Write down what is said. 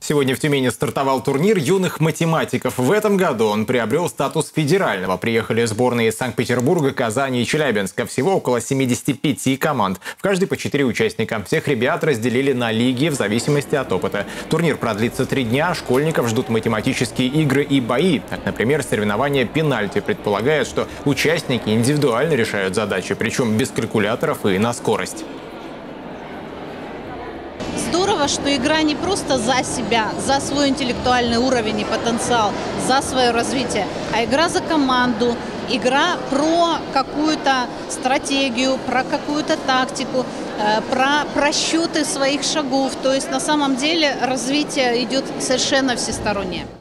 Сегодня в Тюмени стартовал турнир юных математиков. В этом году он приобрел статус федерального. Приехали сборные из Санкт-Петербурга, Казани и Челябинска. Всего около 75 команд. В каждой по 4 участника. Всех ребят разделили на лиги в зависимости от опыта. Турнир продлится 3 дня. Школьников ждут математические игры и бои. Так, например, соревнования пенальти предполагает, что участники индивидуально решают задачи, причем без калькуляторов и на скорость. Здорово, что игра не просто за себя, за свой интеллектуальный уровень и потенциал, за свое развитие, а игра за команду, игра про какую-то стратегию, про какую-то тактику, про просчеты своих шагов. То есть на самом деле развитие идет совершенно всестороннее.